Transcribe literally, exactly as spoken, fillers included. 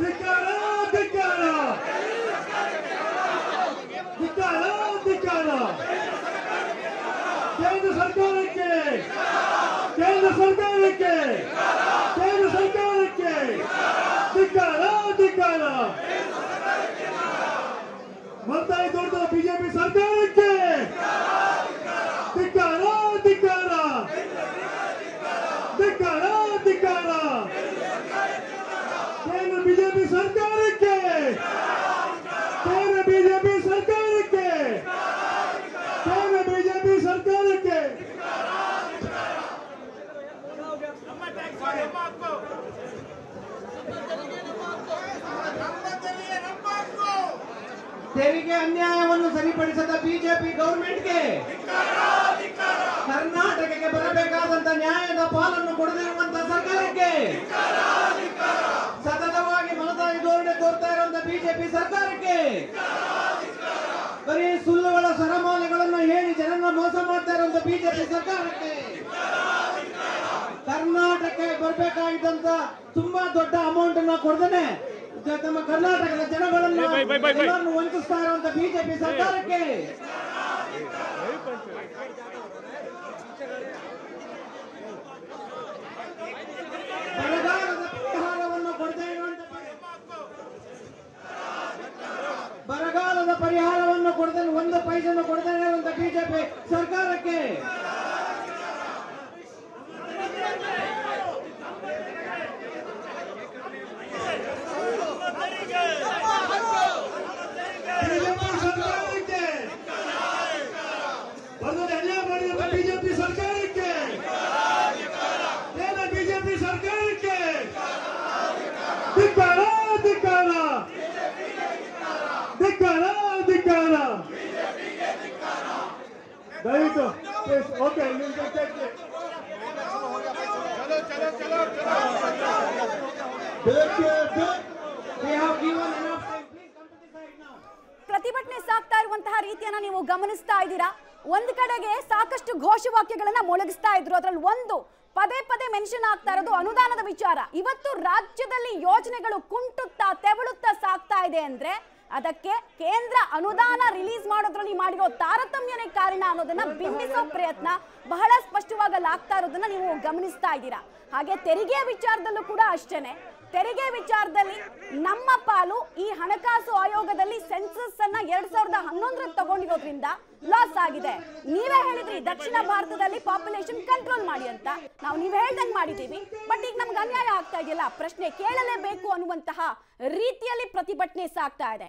ಧಿಕ್ಕಾರ ಧಿಕ್ಕಾರ ಧಿಕ್ಕಾರ ಧಿಕ್ಕಾರ ಕೇಂದ್ರ ಸರ್ಕಾರಕ್ಕೆ ಕೇಂದ್ರ ಸರ್ಕಾರಕ್ಕೆ ಕೇಂದ್ರ ಸರ್ಕಾರಕ್ಕೆ ಧಿಕ್ಕಾರ ಧಿಕ್ಕಾರ ಮಮತಾ ದೊಡ್ಡ ಬಿಜೆಪಿ ಸರ್ಕಾರಕ್ಕೆ ಧಿಕ್ಕಾರ ಧಿಕ್ಕಾರ ಧಿಕ್ಕಾರ ಧಿಕ್ಕಾರ ಕೇಂದ್ರ ಬಿಜೆಪಿ ಸರ್ಕಾರಕ್ಕೆ ಕೇಂದ್ರ ಬಿಜೆಪಿ ಸರ್ಕಾರಕ್ಕೆ ಕೇಂದ್ರ ಬಿಜೆಪಿ ಸರ್ಕಾರಕ್ಕೆ ತೆರಿಗೆ ಅನ್ಯಾಯವನ್ನು ಸರಿಪಡಿಸದ ಬಿಜೆಪಿ ಗೌರ್ಮೆಂಟ್ಗೆ ಕರ್ನಾಟಕಕ್ಕೆ ಬರಬೇಕಾದಂತ ನ್ಯಾಯದ ಪಾಲನ್ನು ಕೊಡದಿರುವಂತಹ ಸರ್ಕಾರಕ್ಕೆ ಸತತವಾಗಿ ಮಲತಾಯಿ ಧೋರಣೆ ತೋರ್ತಾ ಇರುವಂತಹ ಬಿಜೆಪಿ ಸರ್ಕಾರಕ್ಕೆ ಬರೀ ಸುಳ್ಳುಗಳ ಸರಮಾಲೆಗಳನ್ನು ಹೇಳಿ ಜನರನ್ನ ಮೋಸ ಮಾಡ್ತಾ ಇರುವಂತಹ ಬಿಜೆಪಿ ಸರ್ಕಾರಕ್ಕೆ ಕರ್ನಾಟಕಕ್ಕೆ ಬರಬೇಕಾಗಿದ್ದಂತ ತುಂಬಾ ದೊಡ್ಡ ಅಮೌಂಟ್ ಅನ್ನ ಕೊಡ್ದೇನೆ ನಮ್ಮ ಕರ್ನಾಟಕದ ಜನಗಳನ್ನು ವಂಚಿಸ್ತಾ ಇರುವಂತ ಬಿಜೆಪಿ ಸರ್ಕಾರಕ್ಕೆ ಬರಗಾಲದ ಪರಿಹಾರವನ್ನು ಕೊಡದೇ ಇರುವಂತ ಬರಗಾಲದ ಪರಿಹಾರವನ್ನು ಕೊಡದೇ ಒಂದು ಪೈಸನ್ನು ಕೊಡದೇ ಇರುವಂತ ಬಿಜೆಪಿ ಸರ್ಕಾರಕ್ಕೆ ಬಿಜೆಪಿ ಸರ್ಕಾರಕ್ಕೆ ಬಿಜೆಪಿ ಸರ್ಕಾರಕ್ಕೆ ಧಿಕ್ಕಾರ ಧಿಕ್ಕಾರ ಧಿಕ್ಕಾರ ಧಿಕ್ಕಾರ ದಯವಿಟ್ಟು ಓಕೆ ಪ್ರತಿಭಟನೆ ಸಾಗ್ತಾ ಇರುವಂತಹ ರೀತಿಯನ್ನ ನೀವು ಗಮನಿಸ್ತಾ ಇದ್ದೀರಾ. ಒಂದು ಕಡೆಗೆ ಸಾಕಷ್ಟು ಘೋಷವಾಕ್ಯಗಳನ್ನ ಮೊಳಗಿಸ್ತಾ ಇದ್ರು. ಅದರಲ್ಲಿ ಒಂದು ಪದೇ ಪದೇ ಮೆನ್ಷನ್ ಆಗ್ತಾ ಇರೋದು ಅನುದಾನದ ವಿಚಾರ. ಇವತ್ತು ರಾಜ್ಯದಲ್ಲಿ ಯೋಜನೆಗಳು ಕುಂಟುತ್ತಾ ತೆವಳುತ್ತಾ ಸಾಗ್ತಾ ಇದೆ ಅಂದ್ರೆ ಅದಕ್ಕೆ ಕೇಂದ್ರ ಅನುದಾನ ರಿಲೀಸ್ ಮಾಡೋದ್ರಲ್ಲಿ ಮಾಡಿರೋ ತಾರತಮ್ಯನೇ ಕಾರಣ ಅನ್ನೋದನ್ನ ಬಿಂಬಿಸೋ ಪ್ರಯತ್ನ ಬಹಳ ಸ್ಪಷ್ಟವಾಗಿ ಆಗ್ತಾ ಇರೋದನ್ನ ನೀವು ಗಮನಿಸ್ತಾ ಇದ್ದೀರಾ. ಹಾಗೆ ತೆರಿಗೆ ವಿಚಾರದಲ್ಲೂ ಕೂಡ ಅಷ್ಟೇನೆ. ತೆರಿಗೆ ವಿಚಾರದಲ್ಲಿ ನಮ್ಮ ಪಾಲು ಈ ಹಣಕಾಸು ಆಯೋಗದಲ್ಲಿ ಸೆನ್ಸಸ್ ಅನ್ನ ಎರಡ್ ಸಾವಿರದ ಹನ್ನೊಂದರಲ್ಲಿ ತಗೊಂಡಿರೋದ್ರಿಂದ ಲಾಸ್ ಆಗಿದೆ. ನೀವೇ ಹೇಳಿದ್ರಿ ದಕ್ಷಿಣ ಭಾರತದಲ್ಲಿ ಪಾಪ್ಯುಲೇಷನ್ ಕಂಟ್ರೋಲ್ ಮಾಡಿ ಅಂತ. ನಾವು ನೀವ್ ಹೇಳ್ದಂಗೆ ಮಾಡಿದೀವಿ. ಬಟ್ ಈಗ ನಮ್ಗೆ ಅನ್ಯಾಯ ಆಗ್ತಾ ಇದೆಯಲ್ಲ, ಪ್ರಶ್ನೆ ಕೇಳಲೇಬೇಕು ಅನ್ನುವಂತಹ ರೀತಿಯಲ್ಲಿ ಪ್ರತಿಭಟನೆ ಸಾಗ್ತಾ ಇದೆ.